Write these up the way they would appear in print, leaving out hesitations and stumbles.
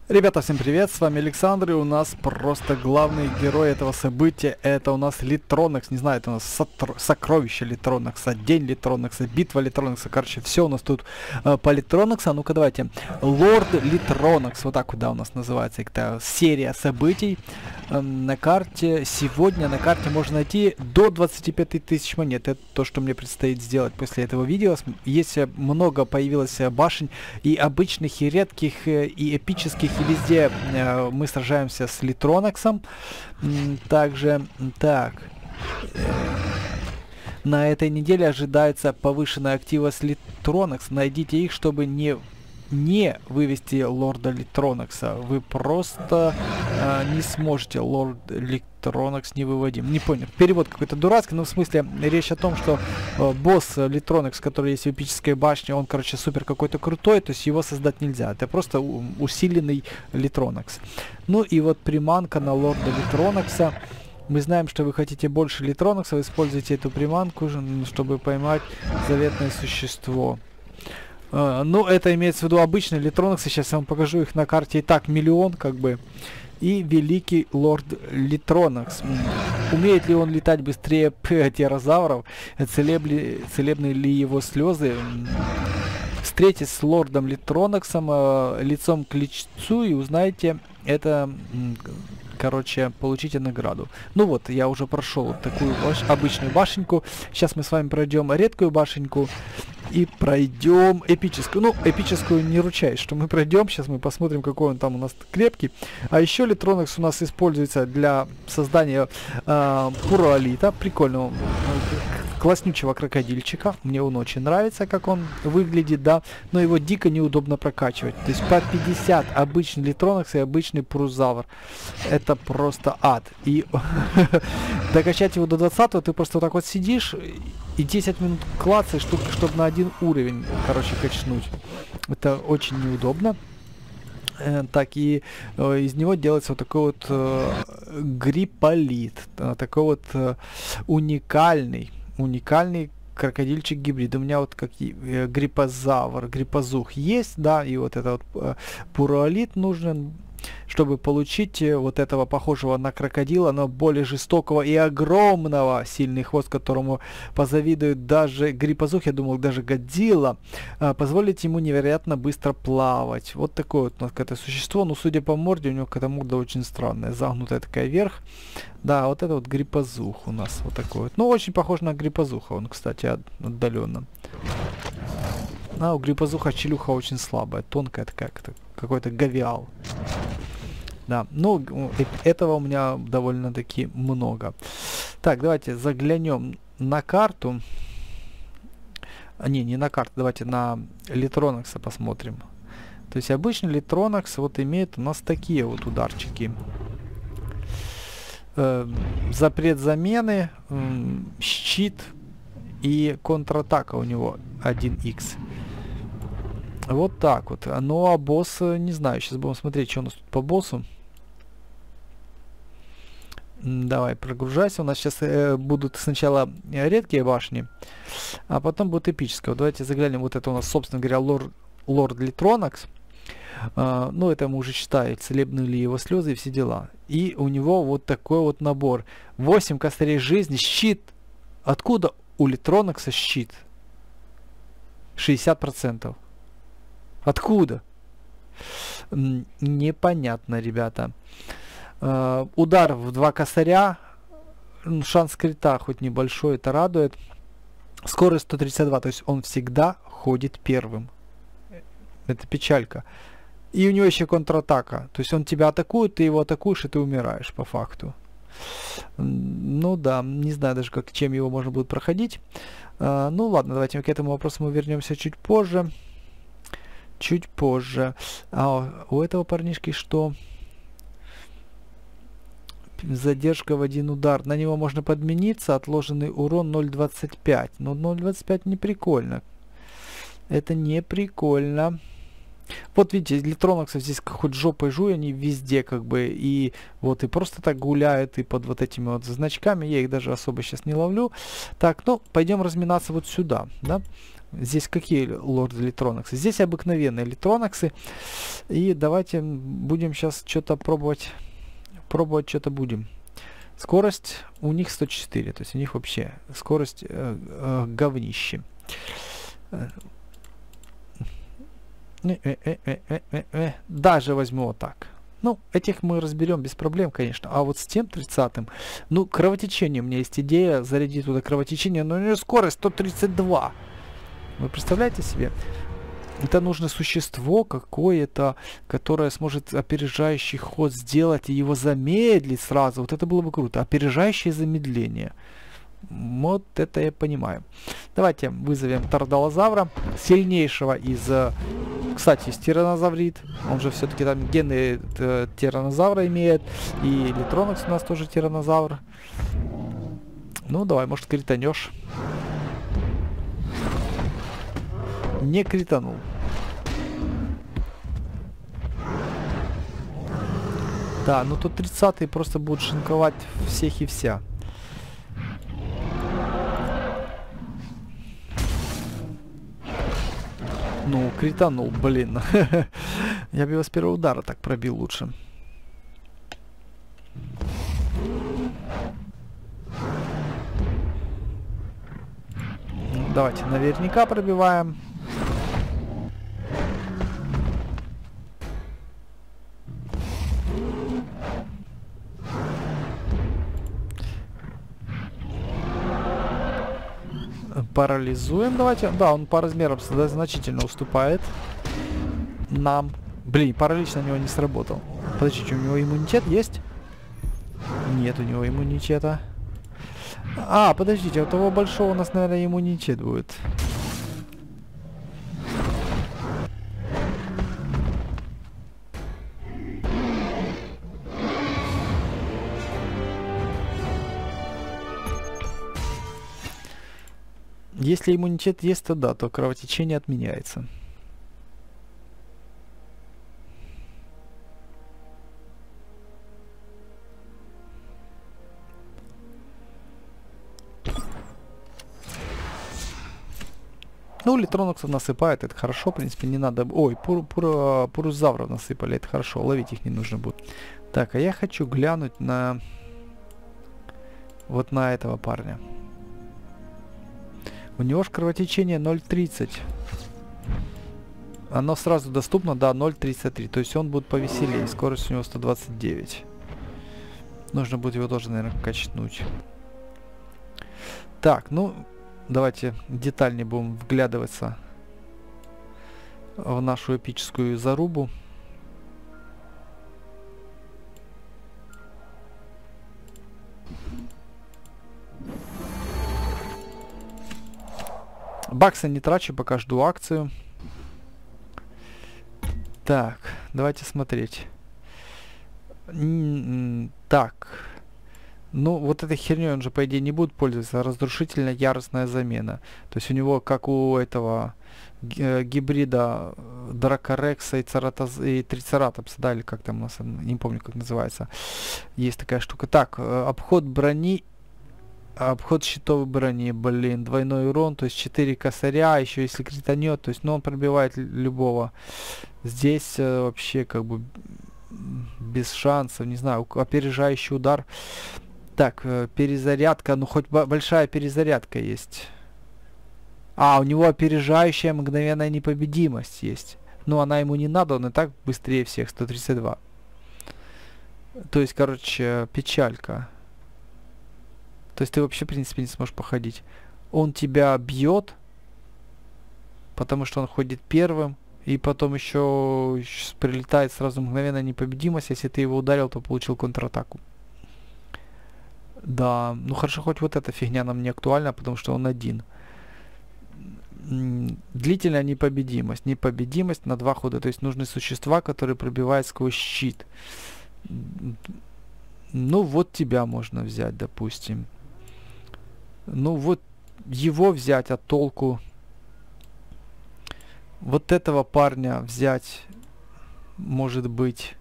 Ребята, всем привет, с вами Александр, и у нас просто главный герой этого события, это у нас Литронекс, не знаю, это у нас сокровище Литронекса, день Литронекса, битва Литронекса, короче, все у нас тут по Литронексу. Ну-ка давайте, Лорд Литронекс, вот так вот, да, у нас называется, это серия событий на карте. Сегодня на карте можно найти до 25 тысяч монет, это то, что мне предстоит сделать после этого видео. Есть много появилось башен, и обычных, и редких, и эпических, и везде мы сражаемся с Литронексом. Также, так, на этой неделе ожидается повышенная активность Литронекс. Найдите их, чтобы не вывести лорда Литронекса. Вы просто не сможете. Лорд Литронекс не выводим. Не понял. Перевод какой-то дурацкий, но в смысле речь о том, что босс Литронекс, который есть в эпической башне, он, короче, супер какой-то крутой, то есть его создать нельзя. Это просто усиленный Литронекс. Ну и вот приманка на лорда Литронекса. Мы знаем, что вы хотите больше Литронекса, вы используете эту приманку, чтобы поймать заветное существо. Ну, это имеется в виду обычные Литронексы. Сейчас я вам покажу их на карте. И так, миллион, как бы. И великий лорд Литронекс. Умеет ли он летать быстрее птерозавров? Целебны ли его слезы? Встретитесь с лордом Литронексом лицом к лицу и узнаете это... Короче, получите награду. Ну вот, я уже прошел вот такую обычную башенку. Сейчас мы с вами пройдем редкую башенку и пройдем эпическую. Ну, эпическую не ручаюсь, что мы пройдем. Сейчас мы посмотрим, какой он там у нас крепкий. А еще Литронекс у нас используется для создания пуралита. Прикольного, класснючего крокодильчика. Мне он очень нравится, как он выглядит, да. Но его дико неудобно прокачивать. То есть по 50 обычный Литронекс и обычный пурозавр. Это просто ад. И докачать его до 20 ты просто вот так вот сидишь и 10 минут клацаешь, чтобы на один уровень, короче, качнуть. Это очень неудобно. Так, и из него делается вот такой вот гриполит. Такой вот уникальный крокодильчик гибрид. У меня вот как гриппозавр, гриппозух есть, да, и вот этот вот пуралит нужен, чтобы получить вот этого похожего на крокодила, но более жестокого и огромного, сильный хвост, которому позавидует даже гриппозух, я думал, даже Годзилла, позволить ему невероятно быстро плавать. Вот такое вот у нас какое-то существо, но судя по морде, у него какая-то морда очень странная, загнутая такая вверх. Да, вот это вот гриппозух у нас вот такой вот. Ну, очень похож на гриппозуха он, кстати, отдаленно. А у гриппозуха челюха очень слабая, тонкая такая, какой-то говиал. Да, ну, этого у меня довольно-таки много. Так, давайте заглянем на карту. Не на карту, давайте на Литронекса посмотрим. То есть обычный Литронекс вот имеет у нас такие вот ударчики. Запрет замены, щит и контратака у него 1х. Вот так вот. Ну а босс, не знаю, сейчас будем смотреть, что у нас тут по боссу. Давай, прогружайся. У нас сейчас будут сначала редкие башни, а потом будет эпическая. Вот давайте заглянем. Вот это у нас, собственно говоря, лорд Литронекс. Ну, это мы уже читаем, целебны ли его слезы и все дела. И у него вот такой вот набор. 8 кострей жизни, щит. Откуда у Литронекса щит? 60%. Откуда? Непонятно, ребята. Удар в 2 косаря. Шанс крита хоть небольшой, это радует. Скорость 132, то есть он всегда ходит первым. Это печалька. И у него еще контратака. То есть он тебя атакует, ты его атакуешь, и ты умираешь по факту. Ну да, не знаю даже, чем его можно будет проходить. Ну ладно, давайте к этому вопросу мы вернемся чуть позже. Чуть позже. А у этого парнишки что? Задержка в 1 удар. На него можно подмениться. Отложенный урон 0.25. Но 0.25 не прикольно. Это не прикольно. Вот видите, Литронексов здесь хоть жопой жуй, они везде как бы. И вот и просто так гуляют, и под вот этими вот значками. Я их даже особо сейчас не ловлю. Так, ну, пойдем разминаться вот сюда, да? Здесь какие лорды Литронексы? Здесь обыкновенные Литронексы. И давайте будем сейчас что-то пробовать. Пробовать что-то будем. Скорость у них 104. То есть у них вообще скорость говнище. Даже возьму вот так. Ну, этих мы разберем без проблем, конечно. А вот с тем 30-м, ну, кровотечение, у меня есть идея зарядить туда кровотечение, но у него скорость 132. Вы представляете себе? Это нужно существо какое-то, которое сможет опережающий ход сделать и его замедлить сразу. Вот это было бы круто. Опережающее замедление. Вот это я понимаю. Давайте вызовем Тардалозавра, сильнейшего из... Кстати, из тиранозаврид. Он же все-таки там гены тиранозавра имеет. И Литронекс у нас тоже тиранозавр. Ну, давай, может, кританешь. Не кританул. Да, ну тут 30-й просто будет шинковать всех и вся. Ну, кританул, блин. Я бы его с первого удара так пробил лучше. Давайте наверняка пробиваем. Парализуем, давайте. Да, он по размерам значительно уступает нам. Блин, паралич на него не сработал. Подождите, у него иммунитет есть? Нет у него иммунитета. А, подождите, у того большого у нас, наверное, иммунитет будет. Если иммунитет есть, то да, то кровотечение отменяется. Ну, Литронексов насыпает, это хорошо, в принципе, не надо... Ой, пурузавров насыпали, это хорошо, ловить их не нужно будет. Так, а я хочу глянуть на... Вот на этого парня. У него же кровотечение 0,30. Оно сразу доступно, да, 0,33. То есть он будет повеселее. Скорость у него 129. Нужно будет его тоже, наверное, качнуть. Так, ну, давайте детальнее будем вглядываться в нашу эпическую зарубу. Баксы не трачу, пока жду акцию. Так, давайте смотреть. Так. Ну, вот этой херней он же, по идее, не будет пользоваться. Разрушительная яростная замена. То есть у него, как у этого гибрида Дракорекса и Трицератопса, да, или как там у нас, не помню, как называется. Есть такая штука. Так, обход брони. Обход щитовой брони, блин, двойной урон, то есть 4 косаря, еще если кританет, то есть, ну, он пробивает любого. Здесь вообще как бы без шансов, не знаю, опережающий удар. Так, перезарядка, ну хоть большая перезарядка есть. А, у него опережающая мгновенная непобедимость есть. Но она ему не надо, он и так быстрее всех, 132. То есть, короче, печалька. То есть ты вообще, в принципе, не сможешь походить. Он тебя бьет, потому что он ходит первым. И потом еще прилетает сразу мгновенная непобедимость. Если ты его ударил, то получил контратаку. Да, ну хорошо, хоть вот эта фигня нам не актуальна, потому что он один. Длительная непобедимость. Непобедимость на 2 хода. То есть нужны существа, которые пробивают сквозь щит. Ну вот тебя можно взять, допустим. Ну вот его взять, а толку? Вот этого парня взять, может быть.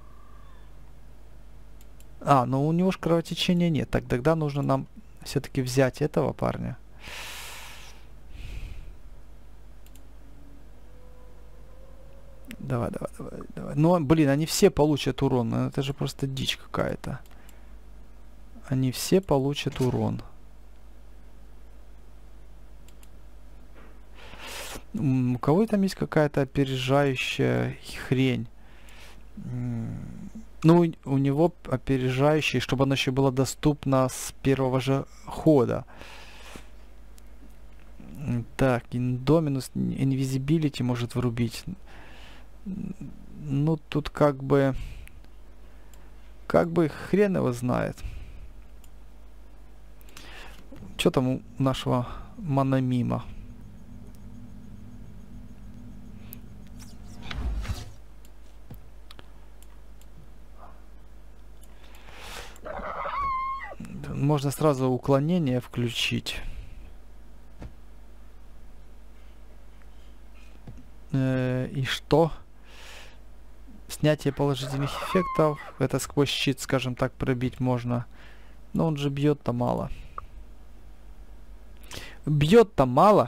А, но у него же кровотечения нет. Так, тогда нужно нам все-таки взять этого парня. Давай, давай, давай, давай. Но, блин, они все получат урон. Ну, это же просто дичь какая-то. Они все получат урон. У кого там есть какая-то опережающая хрень? Ну, у него опережающий, чтобы оно еще было доступно с первого же хода. Так, Indominus Invisibility может врубить. Ну, тут как бы хрен его знает. Что там у нашего Манамима? Можно сразу уклонение включить. И что? Снятие положительных эффектов. Это сквозь щит, скажем так, пробить можно. Но он же бьет-то мало. Бьет-то мало.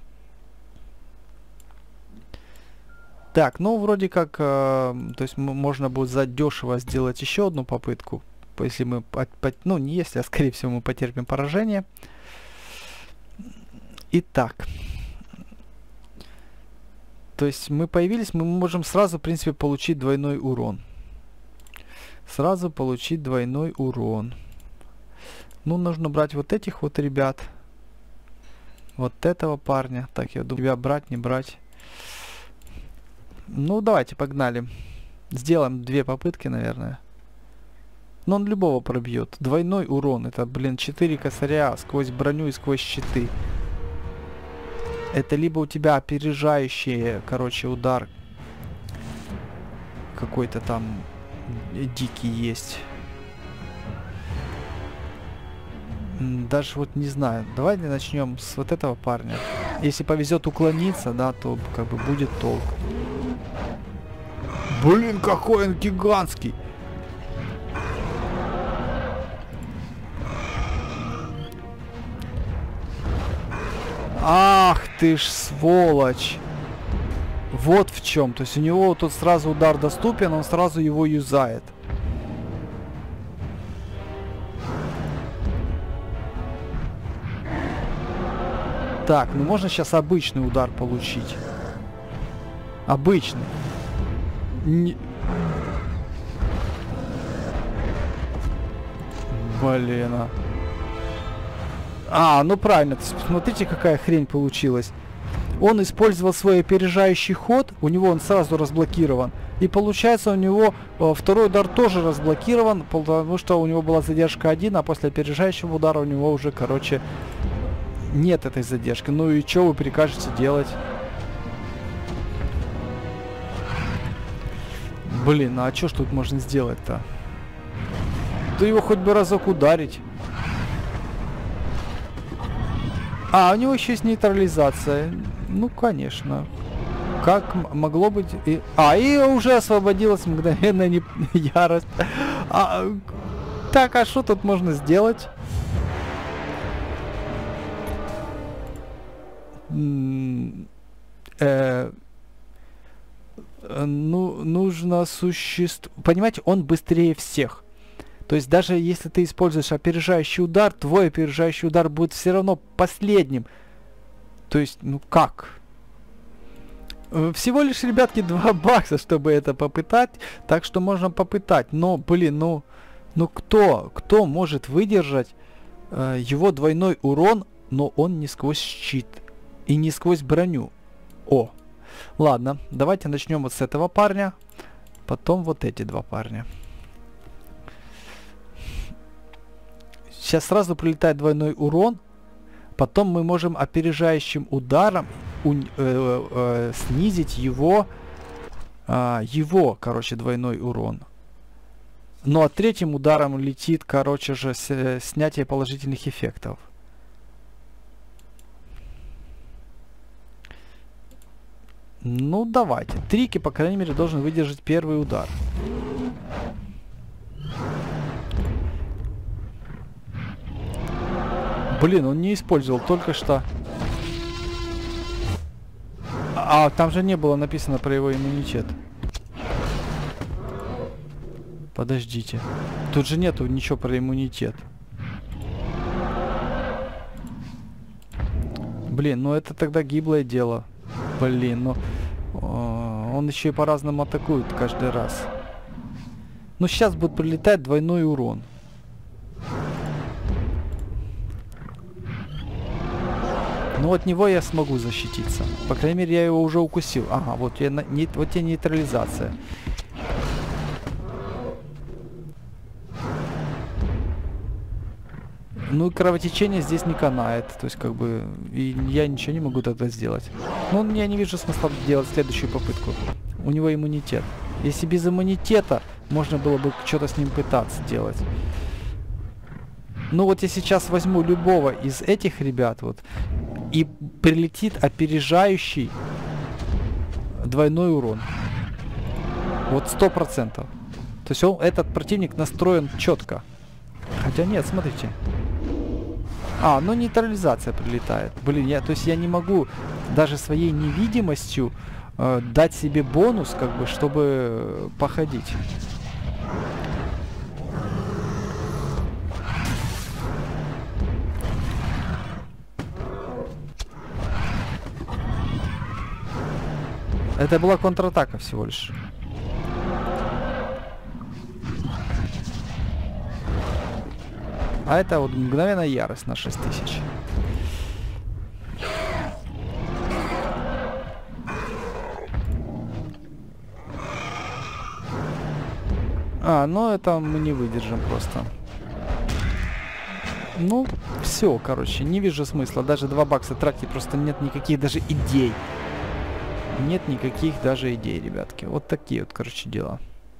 Так, ну вроде как, то есть можно будет задешево сделать еще одну попытку. Если мы, ну не если, а скорее всего мы потерпим поражение. Итак. То есть мы появились, мы можем сразу, в принципе, получить двойной урон. Сразу получить двойной урон. Ну, нужно брать вот этих вот ребят. Вот этого парня. Так, я думаю, тебя брать, не брать. Ну, давайте, погнали. Сделаем 2 попытки, наверное. Но он любого пробьет. Двойной урон. Это, блин, 4 косаря сквозь броню и сквозь щиты. Это либо у тебя опережающий, короче, удар какой-то там дикий есть. Даже вот не знаю. Давайте начнем с вот этого парня. Если повезет уклониться, да, то как бы будет толк. Блин, какой он гигантский! Ах ты ж сволочь! Вот в чем. То есть у него тут сразу удар доступен, он сразу его юзает. Так, ну можно сейчас обычный удар получить. Обычный. Блин, ну правильно. Смотрите, какая хрень получилась. Он использовал свой опережающий ход, у него он сразу разблокирован. И получается у него второй удар тоже разблокирован, потому что у него была задержка 1, а после опережающего удара у него уже, короче, нет этой задержки. Ну и что вы прикажете делать? Блин, а что ж тут можно сделать-то? Да его хоть бы разок ударить. У него еще есть нейтрализация. Ну, конечно. Как могло быть... И уже освободилась мгновенная ярость. Так, а что тут можно сделать? Ну, нужно Понимаете, он быстрее всех. То есть даже если ты используешь опережающий удар, твой опережающий удар будет все равно последним. То есть, ну как? Всего лишь, ребятки, $2, чтобы это попытать. Так что можно попытать. Но, блин, ну кто может выдержать его двойной урон, но он не сквозь щит и не сквозь броню? Ладно, давайте начнем вот с этого парня. Потом вот эти 2 парня. Сейчас сразу прилетает двойной урон. Потом мы можем опережающим ударом снизить его, короче, двойной урон. Ну а третьим ударом летит, короче же, снятие положительных эффектов. Ну давайте. Трики, по крайней мере, должен выдержать первый удар. Блин, он не использовал только что. А там же не было написано про его иммунитет. Подождите. Тут же нету ничего про иммунитет. Блин, ну это тогда гиблое дело. Блин, ну... Он еще и по-разному атакует каждый раз. Ну сейчас будет прилетать двойной урон. Ну от него я смогу защититься. По крайней мере, я его уже укусил. Ага, вот, вот тебе нейтрализация. Ну и кровотечение здесь не канает. То есть как бы и я ничего не могу тогда сделать. Ну я не вижу смысла делать следующую попытку. У него иммунитет. Если без иммунитета можно было бы что-то с ним пытаться делать. Ну вот я сейчас возьму любого из этих ребят вот. И прилетит опережающий двойной урон. Вот 100%. То есть этот противник настроен четко. Хотя нет, смотрите. А, ну нейтрализация прилетает. Блин, то есть я не могу даже своей невидимостью дать себе бонус, как бы, чтобы походить. Это была контратака всего лишь. А это вот мгновенная ярость на 6000. А, ну это мы не выдержим просто. Ну, все, короче, не вижу смысла. Даже 2 бакса тратить, просто нет никаких даже идей. Нет никаких даже идей, ребятки. Вот такие вот, короче, дела.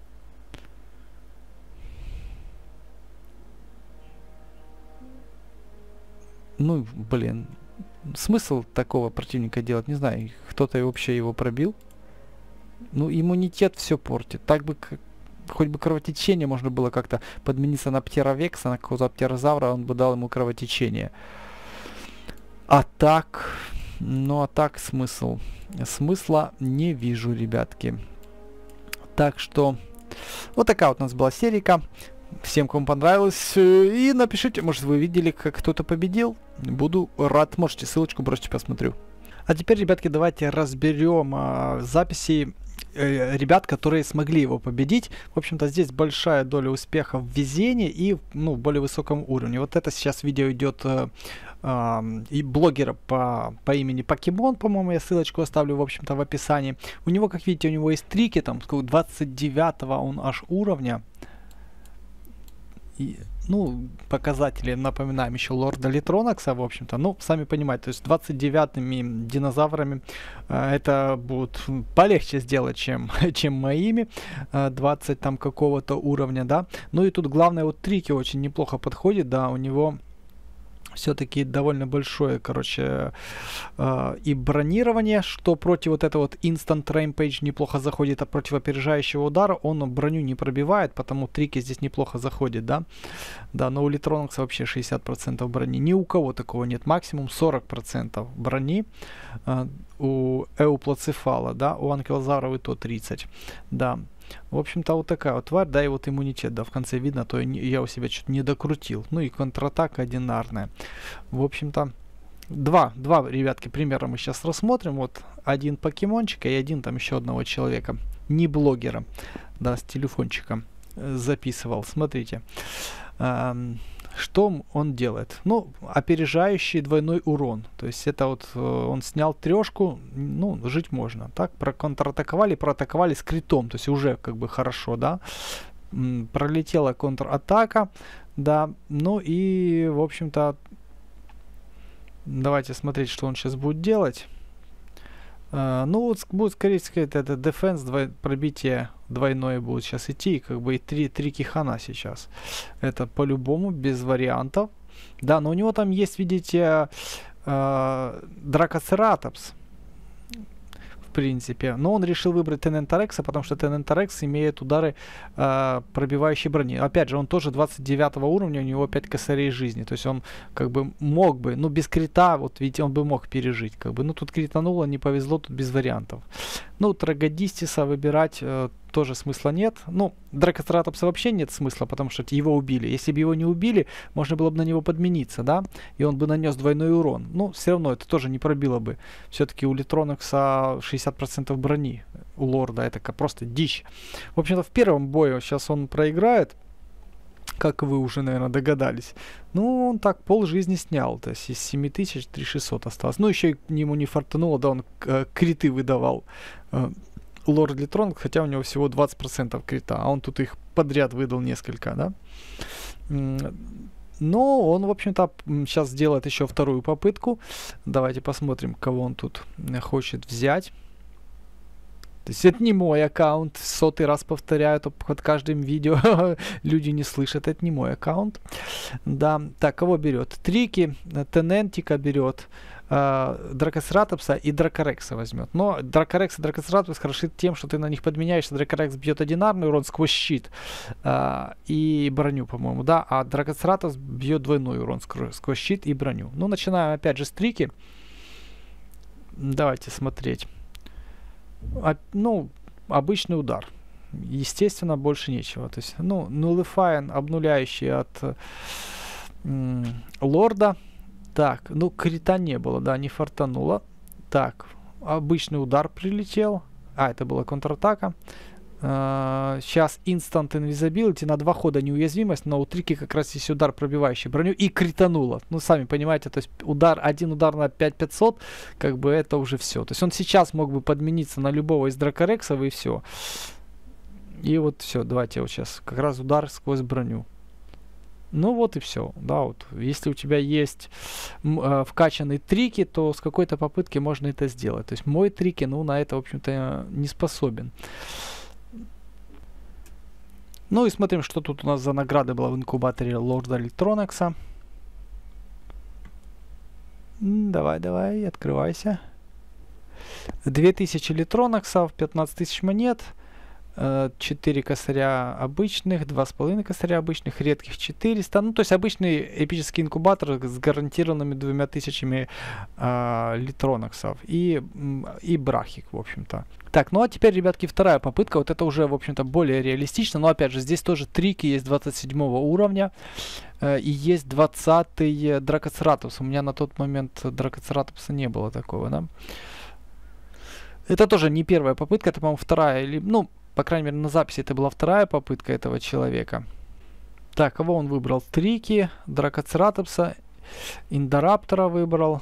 Ну, блин. Смысл такого противника делать, не знаю. Кто-то вообще его пробил. Ну, иммунитет все портит. Так бы, хоть бы кровотечение можно было как-то подмениться на птеровекса, на какого-то птерозавра, он бы дал ему кровотечение. А так... Ну, а так смысл? Смысла не вижу, ребятки. Так что... Вот такая вот у нас была серийка. Всем, кому понравилось. И напишите, может, вы видели, как кто-то победил. Буду рад. Можете ссылочку бросьте, посмотрю. А теперь, ребятки, давайте разберем записи ребят, которые смогли его победить. В общем-то, здесь большая доля успеха в везении и, ну, в более высоком уровне. Вот это сейчас видео идет и блогера по имени Покемон, по-моему, я ссылочку оставлю, в общем-то, в описании. У него, как видите, у него есть трики, там, 29-го он аж уровня. И, ну, показатели, напоминаем, еще Лорда Литронокса, в общем-то. Ну, сами понимаете, то есть 29-ми динозаврами это будет полегче сделать, чем моими 20 там какого-то уровня, да. Ну и тут главное, вот трики очень неплохо подходит, да, у него все-таки довольно большое, короче, и бронирование, что против вот этого вот Instant Rampage неплохо заходит, а против опережающего удара он броню не пробивает, потому трики здесь неплохо заходят, да. Да, но у Литронокса вообще 60% брони. Ни у кого такого нет. Максимум 40% брони у Эуплоцефала, да, у Анкилозавров и то 30%, да. В общем-то, вот такая вот тварь, да, и вот иммунитет, да, в конце видно, то я у себя что-то не докрутил. Ну и контратака одинарная. В общем-то, два, ребятки, примера мы сейчас рассмотрим. Вот один покемончика и один там еще одного человека, не блогера, да, с телефончика записывал. Смотрите, что он делает? Ну, опережающий двойной урон. То есть это вот он снял трешку, ну, жить можно. Так, проатаковали с критом. То есть уже как бы хорошо, да. Пролетела контратака, да. Ну и, в общем-то, давайте смотреть, что он сейчас будет делать. Ну, вот будет, скорее сказать, это defense, пробитие двойное будет сейчас идти, и как бы и три кихана сейчас. Это по-любому, без вариантов. Да, но у него там есть, видите, Дракоцератопс. принципе. Но он решил выбрать Тенента-Рекса, потому что Тенента-Рекс имеет удары пробивающей брони. Опять же, он тоже 29 уровня, у него 5 косарей жизни. То есть он как бы мог бы, ну без крита, вот видите, он бы мог пережить. Как бы. Ну тут критануло, не повезло, тут без вариантов. Ну, Трагодистиса выбирать тоже смысла нет. Ну, Дракоцератопса вообще нет смысла, потому что его убили. Если бы его не убили, можно было бы на него подмениться, да? И он бы нанес двойной урон. Ну, все равно это тоже не пробило бы. Все-таки у Литронекса 60% брони. У Лорда это просто дичь. В общем-то, в первом бою сейчас он проиграет. Как вы уже, наверное, догадались. Ну, он так пол жизни снял. То есть из 7000 3600 осталось. Ну, еще ему не фартануло, да, он криты выдавал. Лорд Литронекс, хотя у него всего 20% крита, а он тут их подряд выдал несколько, да. Но он, в общем-то, сейчас сделает еще вторую попытку. Давайте посмотрим, кого он тут хочет взять. То есть это не мой аккаунт, 100-й раз повторяю, это под каждым видео люди не слышат, это не мой аккаунт. Да, так, кого берет? Трики, Тенентика берет, Дракоцератопса и Дракорекса возьмет. Но Дракорекс и Дракоцератопс хороши тем, что ты на них подменяешься. Дракорекс бьет одинарный урон сквозь щит и броню, по-моему, да, а Дракоцератопс бьет двойной урон сквозь щит и броню. Ну, начинаем опять же с Трики. Давайте смотреть. Ну, обычный удар. Естественно, больше нечего. То есть, ну, нулифайн, обнуляющий от Лорда. Так, ну, крита не было, да, не фартануло. Так, обычный удар прилетел. А, это была контратака. Сейчас Instant Invisibility, на 2 хода неуязвимость, но у Трики как раз есть удар, пробивающий броню, и критануло. Ну, сами понимаете, то есть один удар на 5500, как бы это уже все. То есть он сейчас мог бы подмениться на любого из Дракорексов, и все. И вот все, давайте вот сейчас как раз удар сквозь броню. Ну вот и все, да, вот. Если у тебя есть вкачанные трики, то с какой-то попытки можно это сделать. То есть мой трики, ну, на это, в общем-то, не способен. Ну и смотрим, что тут у нас за награда была в инкубаторе Лорда Литронекса. Давай, открывайся. 2000 Литронексов, 15 тысяч монет, 4 косаря обычных, 2,5 косаря обычных, редких 400. Ну, то есть обычный эпический инкубатор с гарантированными 2000 Литронексов и брахик, в общем-то. Так, ну а теперь, ребятки, вторая попытка. Вот это уже, в общем-то, более реалистично. Но, опять же, здесь тоже трики есть 27 уровня. И есть 20-й Дракоцератопс. У меня на тот момент Дракоцератопса не было такого, да. Это тоже не первая попытка, это, по-моему, вторая или... Ну, по крайней мере, на записи это была вторая попытка этого человека. Так, кого он выбрал? Трики, Дракоцератопса, Индораптора выбрал.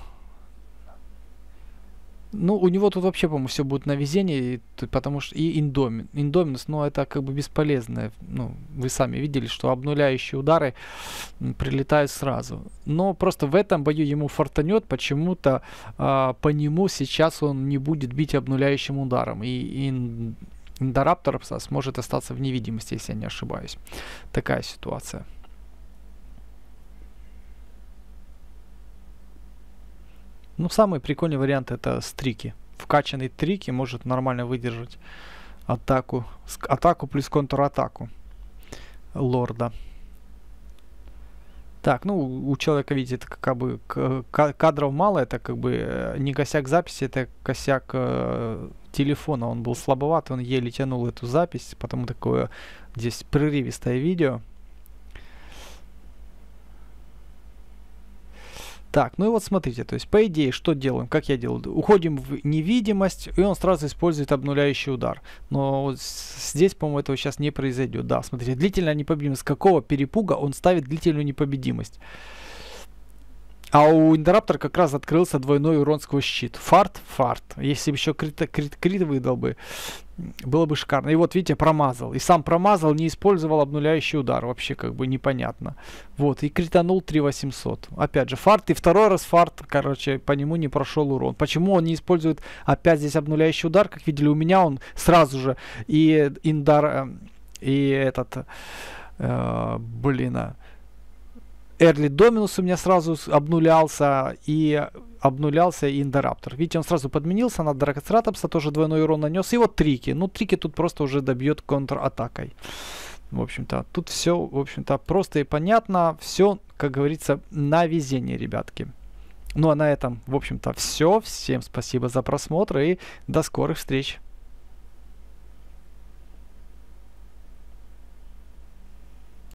Ну, у него тут вообще, по-моему, все будет на везение, потому что и Индоминус, но это как бы бесполезное. Ну, вы сами видели, что обнуляющие удары прилетают сразу. Но просто в этом бою ему фартанет, почему-то по нему сейчас он не будет бить обнуляющим ударом. И Индораптор сможет остаться в невидимости, если я не ошибаюсь. Такая ситуация. Ну, самый прикольный вариант это с Трики. Вкачанный Трики может нормально выдержать атаку плюс контратаку Лорда. Так, ну, у человека, видите, это как бы кадров мало, это как бы не косяк записи, это косяк телефона. Он был слабоват, он еле тянул эту запись, потому такое здесь прерывистое видео. Так, ну и вот смотрите, то есть по идее, что делаем, как я делаю? Уходим в невидимость, и он сразу использует обнуляющий удар. Но вот здесь, по-моему, этого сейчас не произойдет. Да, смотрите, длительная непобедимость. С какого перепуга он ставит длительную непобедимость? А у Индораптора как раз открылся двойной урон сквозь щит. Фарт. Если бы еще крит выдал бы, было бы шикарно. И вот, видите, промазал. И сам промазал, не использовал обнуляющий удар. Вообще, как бы, непонятно. Вот, и кританул 3800. Опять же, фарт. И второй раз фарт, короче, по нему не прошел урон. Почему он не использует опять здесь обнуляющий удар? Как видели, у меня он сразу же и Early Dominus у меня сразу обнулялся и Индораптор. Видите, он сразу подменился на Дракоцератопса, тоже двойной урон нанес. И вот Трики. Ну, Трики тут просто уже добьет контратакой. В общем-то, тут все, в общем-то, просто и понятно. Все, как говорится, на везение, ребятки. Ну, а на этом, в общем-то, все. Всем спасибо за просмотр и до скорых встреч.